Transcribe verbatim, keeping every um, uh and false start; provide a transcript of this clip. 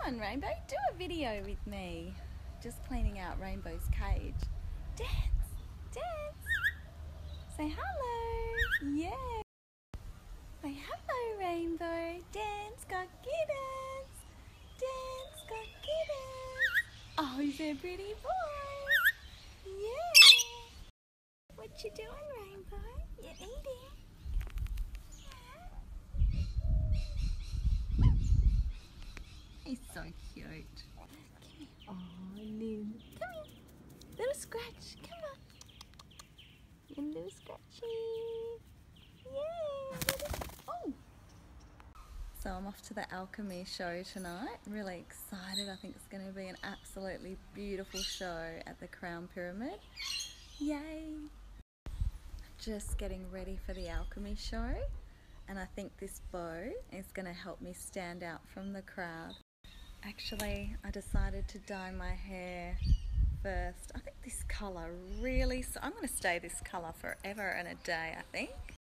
on, Rainbow, do a video with me. Just cleaning out Rainbow's cage. Dance, dance. Say hello. Yeah. Say hello, Rainbow. Dance, got kittens. Dance, got kittens. Oh, he's a pretty boy. Yeah. What you doing, Rainbow? You eating? He's so cute. Come here. Oh, Lynn. Come here. Little scratch. Come on. You little scratchy. Yay. Oh. So I'm off to the alchemy show tonight. Really excited. I think it's going to be an absolutely beautiful show at the Crown Pyramid. Yay. Just getting ready for the alchemy show. And I think this bow is going to help me stand out from the crowd. Actually, I decided to dye my hair first. I think this colour really, so I'm going to stay this colour forever and a day, I think.